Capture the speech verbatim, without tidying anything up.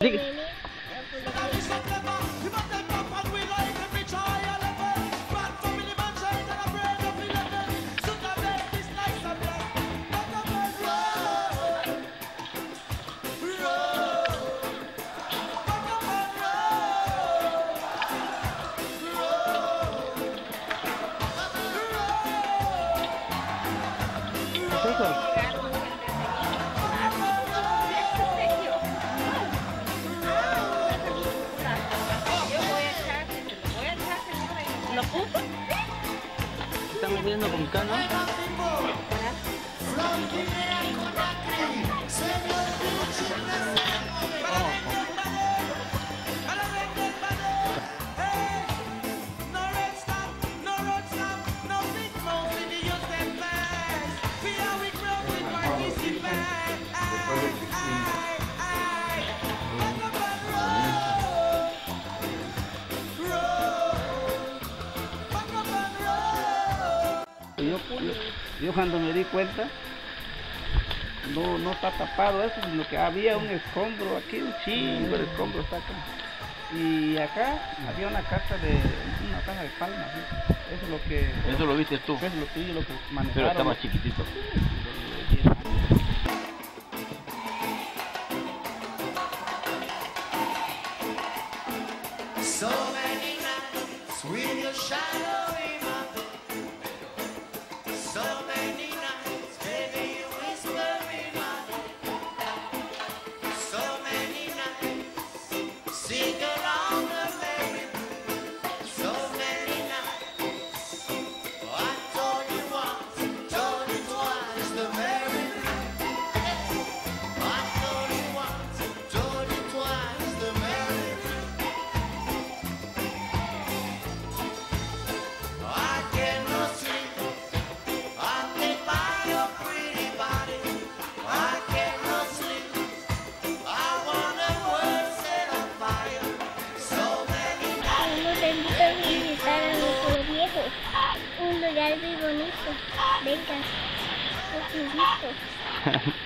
Sigue. ¿Lo puso? Estamos viendo con calma. Yo, yo, yo cuando me di cuenta, no, no está tapado eso, sino que había un escombro aquí, un chingo de escombro está acá. Y acá había una caja de, una caja de palmas, ¿sí? Eso es lo que... Eso lo viste tú. Eso es lo que yo lo que manejaron. Pero está más chiquitito. So many nights with your shadow in my bed. So many nights, baby, you whisper in my ear. So many nights, sing along the merry blues. So many nights, I told you once, told you twice, the merry blues. I told you once, told you twice, the merry blues. I cannot sleep, I think by your pretty body. I cannot sleep, I want the world set on fire. So many nights. Uno te invita a visitar a nuestros viejos. Un lugar muy bonito. Venga, los invito.